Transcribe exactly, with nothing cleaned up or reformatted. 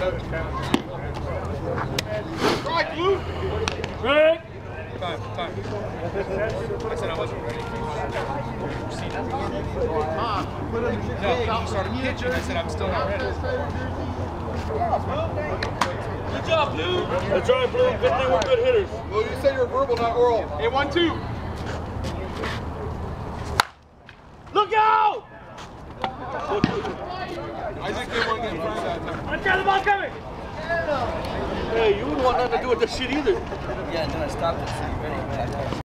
Strike, Luke! Right. Time, time. I said I wasn't ready. No, you started pitching. I said I'm still not ready. Good job, Blue. That's right, Blue. Good thing we're good hitters. Well, you say you're verbal, not oral. Hey, one, two. Look out! I just didn't want to get in front of that time. I got the ball coming. Hey, you wouldn't want nothing to do with this shit either. Yeah, and then I stopped it, so you ready?